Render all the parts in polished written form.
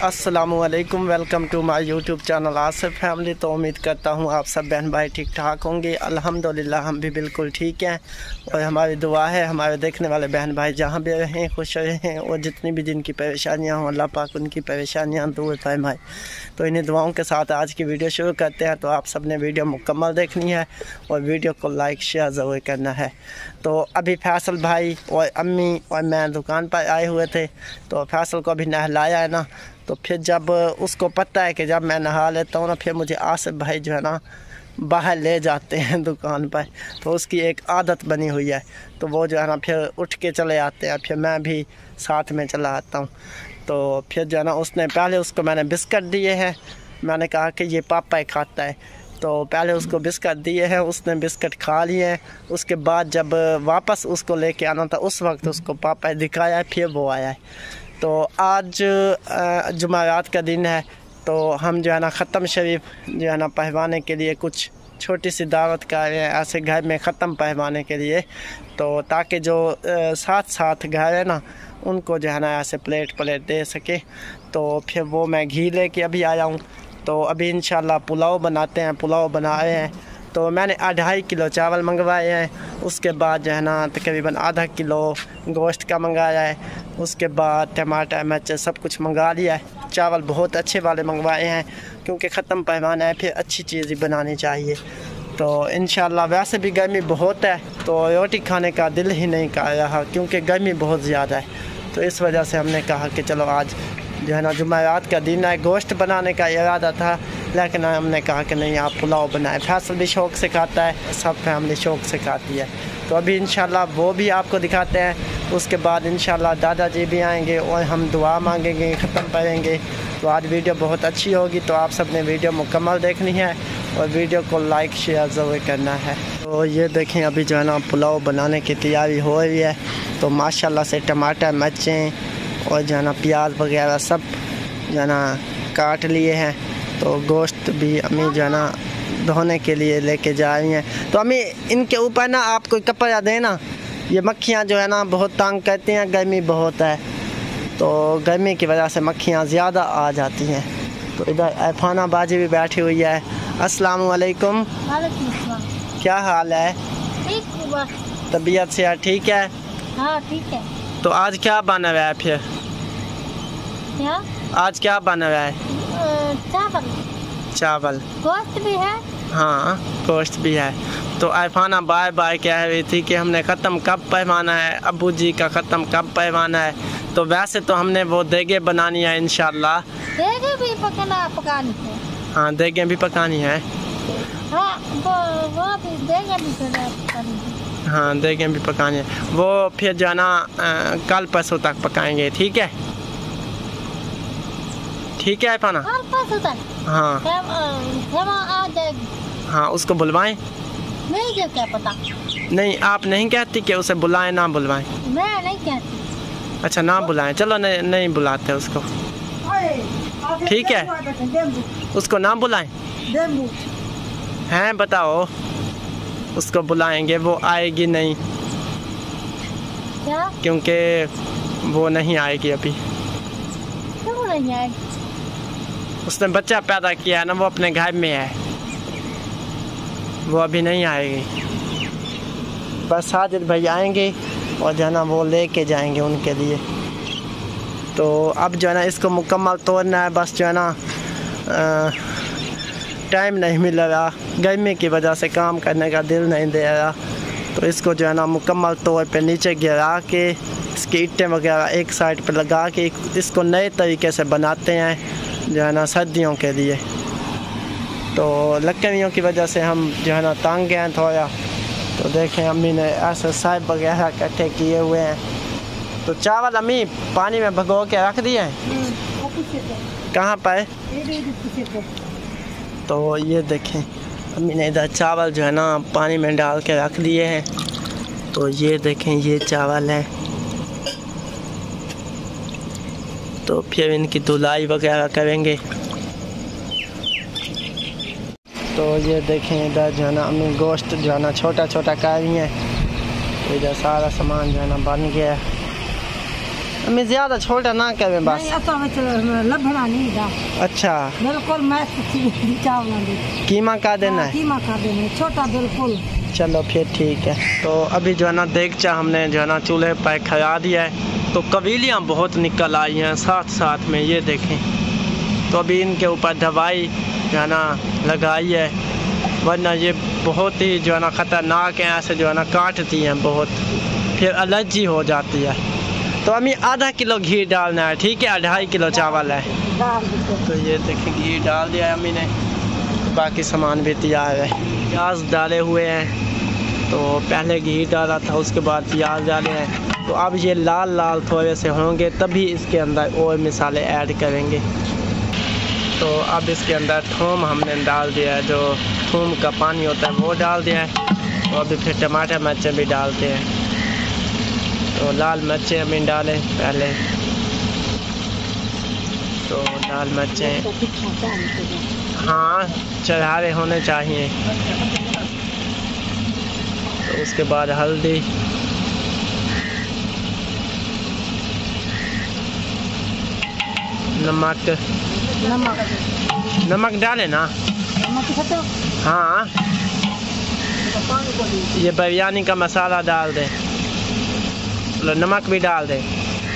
अस्सलामुअलैकुम, welcome to my YouTube channel Asif family. तो उम्मीद करता हूँ आप सब बहन भाई ठीक ठाक होंगे। अल्हम्दुलिल्लाह हम भी बिल्कुल ठीक हैं और हमारी दुआ है हमारे देखने वाले बहन भाई जहाँ भी रहें खुश रहें और जितनी भी जिनकी परेशानियाँ हों अल्लाह पाक उनकी परेशानियाँ दूर फरमाए। तो इन्हीं दुआओं के साथ आज की वीडियो शुरू करते हैं। तो आप सब ने वीडियो मुकम्मल देखनी है और वीडियो को लाइक शेयर ज़रूर करना है। तो अभी फैसल भाई और अम्मी और मैं दुकान पर आए हुए थे, तो फैसल को अभी नहलाया है ना, तो फिर जब उसको पता है कि जब मैं नहा लेता हूँ ना फिर मुझे आसिफ भाई जो है ना बाहर ले जाते हैं दुकान पर। तो उसकी एक आदत बनी हुई है, तो वो जो है ना फिर उठ के चले आते हैं, फिर मैं भी साथ में चला आता हूँ। तो फिर जो है ना उसने पहले उसको मैंने बिस्किट दिए हैं, मैंने कहा कि ये पापा ही खाता है, तो पहले उसको बिस्किट दिए हैं, उसने बिस्किट खा लिए हैं। उसके बाद जब वापस उसको लेके आना था उस वक्त उसको पापा दिखाया है, फिर वो आया है। तो आज जुमेरात का दिन है, तो हम जो है ना ख़त्म शरीफ जो है ना पहवाने के लिए कुछ छोटी सी दावत कर रहे हैं ऐसे घर में ख़त्म पहवाने के लिए, तो ताकि जो साथ साथ घर है ना उनको जो है ना ऐसे प्लेट दे सके। तो फिर वो मैं घी लेके अभी आया हूँ, तो अभी इंशाल्लाह पुलाव बनाते हैं। पुलाव बना रहे हैं, तो मैंने 2.5 किलो चावल मंगवाए हैं। उसके बाद जो है ना तकरीबन आधा किलो गोश्त का मंगाया है। उसके बाद टमाटर मिर्च सब कुछ मंगा लिया है। चावल बहुत अच्छे वाले मंगवाए हैं क्योंकि ख़त्म पहवाना है, फिर अच्छी चीज़ ही बनानी चाहिए। तो इंशाल्लाह वैसे भी गर्मी बहुत है, तो रोटी खाने का दिल ही नहीं कर रहा क्योंकि गर्मी बहुत ज़्यादा है। तो इस वजह से हमने कहा कि चलो आज जो है ना जुमेरात का दिन है, गोश्त बनाने का इरादा था, लेकिन हमने कहा कि नहीं आप पुलाव बनाए। फैसल भी शौक़ से खाता है, सब फैमिली शौक़ से खाती है। तो अभी इंशाल्लाह वो भी आपको दिखाते हैं। उसके बाद इंशाल्लाह दादाजी भी आएंगे और हम दुआ मांगेंगे, ख़त्म करेंगे। तो आज वीडियो बहुत अच्छी होगी, तो आप सब ने वीडियो मुकम्मल देखनी है और वीडियो को लाइक शेयर ज़रूर करना है। तो ये देखें अभी जो है ना पुलाव बनाने की तैयारी हो रही है। तो माशाल्लाह से टमाटर मिर्चें और जो है ना प्याज वगैरह सब जो है ना काट लिए हैं। तो गोश्त भी अम्मी जो है ना धोने के लिए लेके जा रही हैं। तो अम्मी इनके ऊपर ना आप कोई कपड़ा देना, ये मक्खियाँ जो है ना बहुत तंग करती हैं, गर्मी बहुत है, तो गर्मी की वजह से मक्खियाँ ज़्यादा आ जाती हैं। तो इधर अफाना बाजी भी बैठी हुई है। अस्सलाम वालेकुम, क्या हाल है? तबीयत से ठीक है? हाँ ठीक है। तो आज क्या बना हुआ है फिर? क्या? आज क्या बना हुआ है? चावल गोश्त भी है। हाँ गोश्त भी है। तो अफाना बार बार कह रही थी कि हमने ख़त्म कब पहवाना है, अबू जी का ख़त्म कब पहवाना है। तो वैसे तो हमने वो देगे बनानी है इंशाल्लाह। देगे भी पकानी है। हाँ देगे भी पकानी है। हाँ वो भी देगे भी पकानी है। हाँ देगे भी पकानी है। वो फिर जो है ना कल परसों तक पकाएंगे, ठीक है? ठीक है अफाना? कल परसों तक? हाँ आ जाएगी। हाँ उसको बुलवाएं? नहीं जो क्या पता। नहीं आप नहीं कहती कि उसे बुलाएं ना बुलवाएं? मैं नहीं कहती। अच्छा ना बुलाएं, चलो नहीं बुलाते उसको, ठीक है? उसको ना बुलाएं हैं, बताओ उसको बुलाएंगे, वो आएगी नहीं क्या? क्योंकि वो नहीं आएगी अभी। क्यों नहीं आएगी? उसने बच्चा पैदा किया है ना, वो अपने घर में है, वो अभी नहीं आएगी। बस साजिद भाई आएंगे और जो है ना वो लेके जाएंगे उनके लिए। तो अब जो है ना इसको मुकम्मल तोड़ना है, बस जो है ना टाइम नहीं मिल रहा, गर्मी की वजह से काम करने का दिल नहीं दे रहा। तो इसको जो है ना मुकम्मल तौर पे नीचे गिरा के इसकी ईंटें वगैरह एक साइड पे लगा के इसको नए तरीके से बनाते हैं जो है ना सर्दियों के लिए। तो लकड़ियों की वजह से हम जो है ना तंग हैं थोड़ा। तो देखें अम्मी ने ऐसे साइब वगैरह इकट्ठे किए हुए हैं। तो चावल अम्मी पानी में भगो के रख दिए हैं। कहाँ पर? तो ये देखें अम्मी ने इधर चावल जो है ना पानी में डाल के रख दिए हैं। तो ये देखें ये चावल है। तो फिर इनकी धुलाई वगैरह करेंगे। तो ये देखें इधर जो है ना अम्मी गोश्त जो है ना छोटा छोटा कर रही हैं। इधर सारा सामान जो है ना बन गया है। मैं ज़्यादा छोटा ना करें बस। लभना नहीं था। अच्छा बिल्कुल मैं चावल कीमा का देना है। कीमा का देना है छोटा बिल्कुल। चलो फिर ठीक है। तो अभी जो है ना देगचा हमने जो है ना चूल्हे पर खड़ा दिया है। तो कबीलियाँ बहुत निकल आई हैं साथ साथ में, ये देखें। तो अभी इनके ऊपर दवाई जो है ना लगाई है, वरना ये बहुत ही जो है ना ख़तरनाक है, ऐसे जो है ना काटती हैं बहुत, फिर एलर्जी हो जाती है। तो अम्मी आधा किलो घी डालना है, ठीक है। 2.5 किलो चावल है। तो ये देखिए घी डाल दिया है अम्मी ने, बाकी सामान भी तैयार है। प्याज डाले हुए हैं, तो पहले घी डाला था, उसके बाद प्याज डाले हैं। तो अब ये लाल लाल थोड़े से होंगे तभी इसके अंदर और मसाले ऐड करेंगे। तो अब इसके अंदर थूम हमने डाल दिया है, जो थूम का पानी होता है वो डाल दिया है। तो अभी फिर टमाटर मिर्चें भी डालते हैं। तो लाल मिर्चें अभी डालें पहले, तो लाल मिर्चें हाँ चढ़ावे होने चाहिए। तो उसके बाद हल्दी, नमक नमक डालें ना। हाँ ये बिरयानी का मसाला डाल दें, नमक भी डाल दें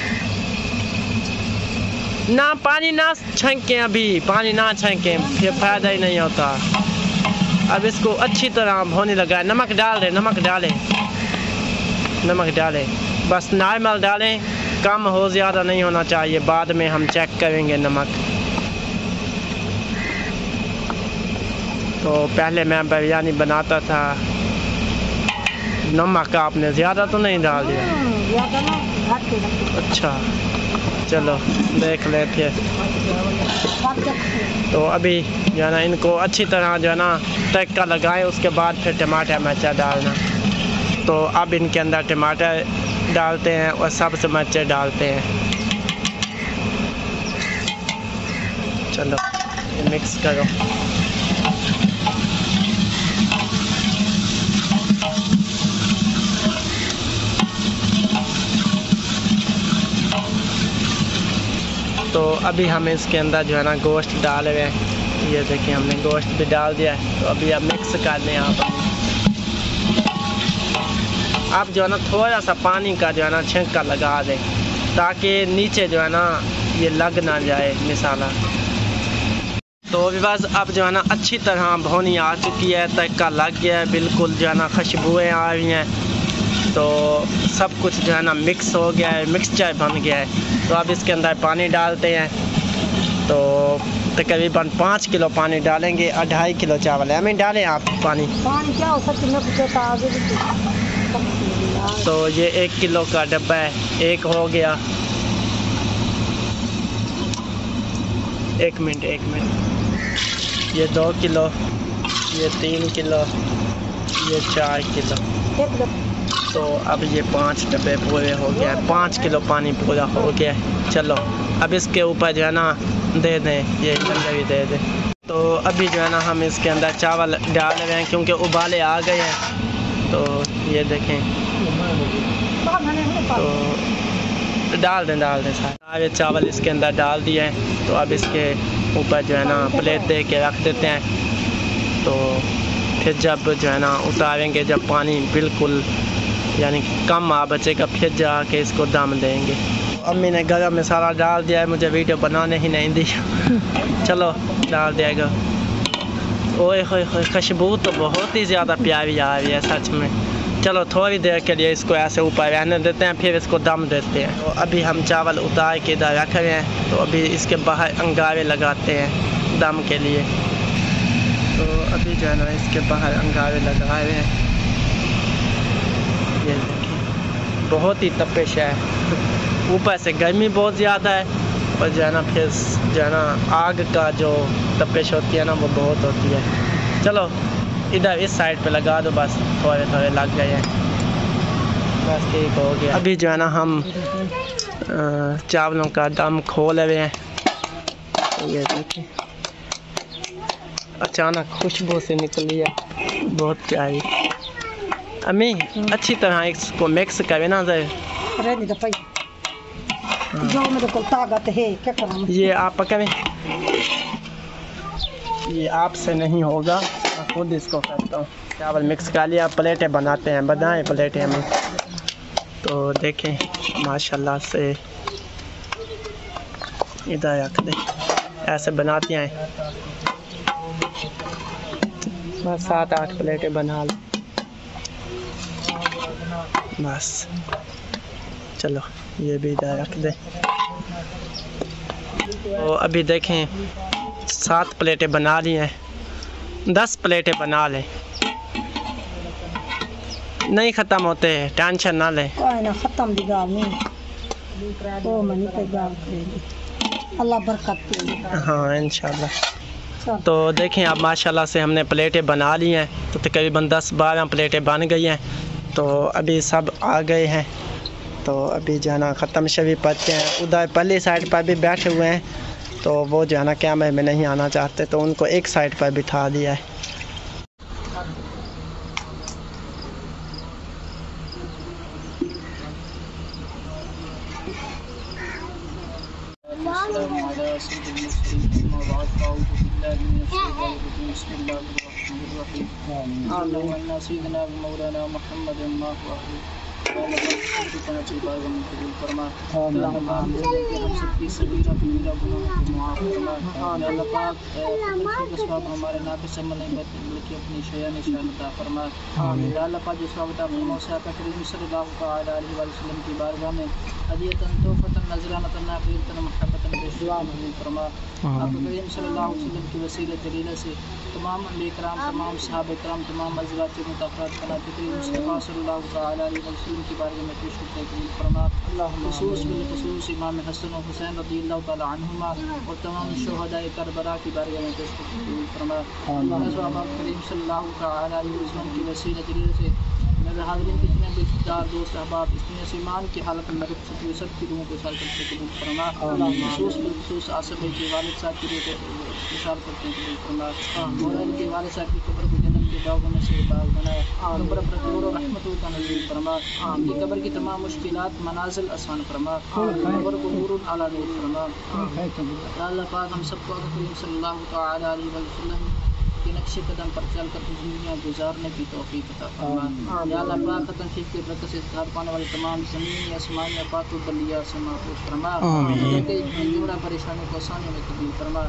ना। पानी ना छनकें, अभी पानी ना छनकें, फिर फायदा ही नहीं होता। अब इसको अच्छी तरह भूनने लगा। नमक डाल दें, नमक डालें, नमक डालें, बस नॉर्मल डालें, कम हो ज़्यादा नहीं होना चाहिए, बाद में हम चेक करेंगे नमक। तो पहले मैं बिरयानी बनाता था, नमक आपने ज़्यादा तो नहीं डाल दिया? अच्छा चलो देख ले फिर। तो अभी जो है ना इनको अच्छी तरह जो है ना तड़का लगाएं, उसके बाद फिर टमाटर मिर्चा डालना। तो अब इनके अंदर टमाटर डालते हैं और सबसे मिर्चें डालते हैं। चलो ये मिक्स करो। तो अभी हम इसके अंदर जो है ना गोश्त डाल रहे हैं। ये देखिए हमने गोश्त भी डाल दिया है। तो अभी आप मिक्स कर लें। आप जो है ना थोड़ा सा पानी का जो है ना छिंका लगा दें, ताकि नीचे जो है ना ये लग ना जाए मसाला। तो अभी बस अब जो है ना अच्छी तरह भुनी आ चुकी है, तड़का लग गया है, बिल्कुल जो है ना खुशबुएँ आ रही हैं। तो सब कुछ जो है ना मिक्स हो गया है, मिक्सचर बन गया है। तो अब इसके अंदर पानी डालते हैं। तो तकरीबन 5 किलो पानी डालेंगे। 2.5 किलो चावल है। हमें डालें आप पानी क्या हो सकता है। तो ये 1 किलो का डब्बा है, एक हो गया। 1 मिनट ये 2 किलो, ये 3 किलो, ये 4 किलो। तो अब ये 5 डब्बे पूरे हो गया है, 5 किलो पानी पूरा हो गया है। चलो अब इसके ऊपर जो है ना दे दें, ये भी दे दें। तो अभी जो है ना हम इसके अंदर चावल डाल रहे हैं, क्योंकि उबाले आ गए हैं। तो ये देखें, तो डाल दें सारे चावल इसके अंदर डाल दिए हैं। तो अब इसके ऊपर जो है ना प्लेट दे के रख देते हैं। तो फिर जब जो है ना उतारेंगे, जब पानी बिल्कुल यानी कम आ बचेगा, फिर जाके इसको दम देंगे। अम्मी ने गरम मसाला डाल दिया है, मुझे वीडियो बनाने ही नहीं दी। चलो डाल दिया। ओए होए होए, खुशबू तो बहुत ही ज़्यादा प्यारी आ रही है सच में। चलो थोड़ी देर के लिए इसको ऐसे ऊपर रहने देते हैं, फिर इसको दम देते हैं। तो अभी हम चावल उतार के इधर रख रहे हैं। तो अभी इसके बाहर अंगारे लगाते हैं दम के लिए। तो अभी जो है ना इसके बाहर अंगारे लगा रहे हैं। ये देखिए बहुत ही तपिश है, ऊपर से गर्मी बहुत ज़्यादा है, और जो है ना फिर जो है ना आग का जो तपिश होती है ना वो बहुत होती है। चलो इधर इस साइड पे लगा दो, बस थोड़े थोड़े लग गए हैं, बस ठीक हो गया। अभी जो है ना हम चावलों का दम खोल रहे हैं। ये देखिए अचानक खुशबू से निकली है, बहुत प्यारी। अम्मी अच्छी तरह इसको मिक्स करें ना सर। जो मेरे को ताकत है क्या करूँ। ये आप पका में, ये आपसे नहीं होगा, मैं खुद इसको करता हूँ। चावल मिक्स कर लिया, प्लेटें बनाते हैं, बनाए प्लेटें हमें। तो देखें माशाल्लाह से इधर रख दे, ऐसे बनाते हैं। बस 7-8 प्लेटें बना लो बस। चलो ये भी इधर रख दे। तो अभी देखें 7 प्लेटें बना ली हैं, 10 प्लेटें बना लें, नहीं ख़त्म होते हैं, टेंशन ना लें। कोई ना ख़त्म दी गाल नहीं, ओ मनी पे गाल करेगी, अल्लाह बरकत दे। हाँ इंशाल्लाह। तो देखें अब माशाल्लाह से हमने प्लेटें बना ली हैं, तो तकरीबन 10-12 प्लेटें बन गई हैं। तो अभी सब आ गए हैं, तो अभी जो है ना ख़त्म शवी पढ़ते हैं। उधर पहली साइड पर भी बैठे हुए हैं, तो वो जो है ना कैमरे में नहीं आना चाहते, तो उनको एक साइड पर बिठा दिया है। हमारे नाफे से मन बल्कि अपनी शया निशान अता फरमा। अल्लाह पाक जो स्वागत आप मौसा करीम सल्लल्लाहु अलैहि वसल्लम की बारगाह में हदियतन तोहफतन नजरानतन नाफियतन मुहब्बतन बेशुआ नज़ीर फरमा। आप करीम सल्लल्लाहु अलैहि वसल्लम की वसीले जलीला से तमाम अंबिया किराम, तमाम सहाबा किराम, तमाम अज़वाज मुतहहरात कनात करीम मुस्तफ़ा सल्लल्लाहु अलैहि वसल्लम की बारगाह में पेश कबूल फरमा। खुसूस बिलखुसूस इमाम हसन और हुसैन रज़ियल्लाहु तआला अन्हुमा और तमाम शुहदाए करबला की बारगाह में पेश कबूल फरमा। आप करीम सल्लल्लाहु अलैहि वसल्लम की वसीले जलीला से मेरे हाज़रीन कितने बेदार दोस्त अहबाब इतने ईमान की हालत में रुख चुके सब की रूहों को साल करके कबूल फरमा। खुसूस आसिफ भाई के वालिद साहब की रूह को विशाल करके कबूल फरमा और इनके वालिद साहब की कब्र को जन्नत के बागों में से बाग बनाए, कब्र पर नूर और रहमतों का नज़ीर फरमा। इनकी कब्र की तमाम मुश्किलात मनाजिल आसान फरमा, कब्र को नूर अला नूर फरमा। अल्लाह पाक हम सबको करीम सल्लल्लाहु अलैहि वसल्लम के नक्शे कदम पर चल कर दुनिया गुजारने की तौफीक अता फरमा। या अल्लाह पाक खतन ठीक के बरकत से इस्तार पाने वाले तमाम ज़मीनी आसमानी पाक बलिया से महफूज फरमा। उनके जुमला परेशानियों को आसानी में कबूल फरमा।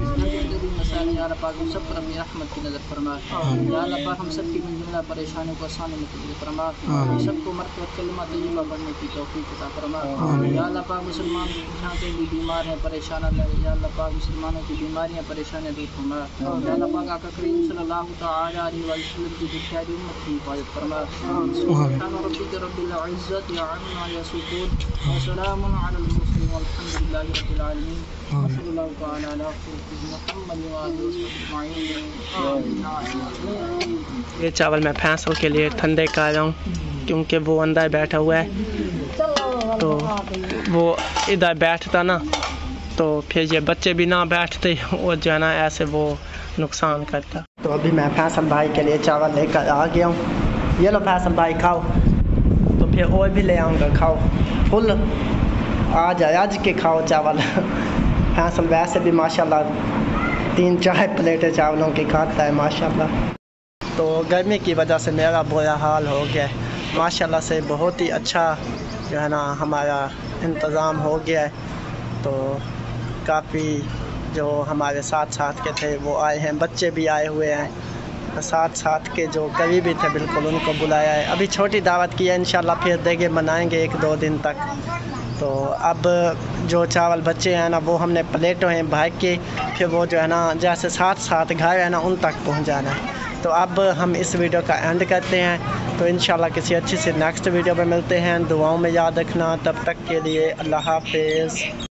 मसाइल या अल्लाह पाक हम सब पर अपनी रहमत की नज़र फरमा। या अल्लाह पाक हम सब की जुमला परेशानियों को आसानी में कबूल फरमा। हम सबको मरतबा कलमा तय्यबा पढ़ने की तौफीक अता फरमा। या अल्लाह पाक मुसलमान जहाँ कहीं भी बीमार हैं, परेशान हैं, या अल्लाह पाक मुसलमानों की बीमारियाँ परेशानियाँ दूर फरमा। या अल्लाह पाक करीम सल्लल्लाहु अलैहि वसल्लम की दुश्मनी उम्मत की हिफाजत फरमा। सुब्हान रब्बिका रब्बिल इज्जति अम्मा यसिफून व सलामुन अलल मुरसलीन वल्हम्दुलिल्लाहि रब्बिल आलमीन। सल्लल्लाहु तआला अला मुहम्मद व आलिहि वसल्लम। ये चावल मैं फैंसों के लिए ठंडे कर रहा हूँ, क्योंकि वो अंदर बैठा हुआ है, तो वो इधर बैठता ना, तो फिर ये बच्चे भी ना बैठते और जो है ना ऐसे वो नुकसान करता। तो अभी मैं फैसल भाई के लिए चावल लेकर आ गया हूँ। ये लो फैसल भाई खाओ, तो फिर और भी ले आऊँगा, खाओ फुल आ जाए आज के खाओ चावल। फैसल वैसे भी माशाल्लाह 3-4 प्लेटें चावलों की खाता है माशाल्लाह। तो गर्मी की वजह से मेरा बुरा हाल हो गया है, माशाल्लाह से बहुत ही अच्छा जो है ना हमारा इंतज़ाम हो गया है। तो काफ़ी जो हमारे साथ के थे वो आए हैं, बच्चे भी आए हुए हैं, साथ के जो करीबी थे बिल्कुल उनको बुलाया है। अभी छोटी दावत की है, इंशाल्लाह फिर देगे बनाएंगे 1-2 दिन तक। तो अब जो चावल बच्चे हैं ना वो हमने प्लेटों हैं भाग के, फिर वो जो है ना जैसे साथ घर है ना उन तक पहुँचाना है। तो अब हम इस वीडियो का एंड करते हैं, तो इंशाल्लाह किसी अच्छी सी नेक्स्ट वीडियो में मिलते हैं। दुआओं में याद रखना, तब तक के लिए अल्लाह हाफ़िज़।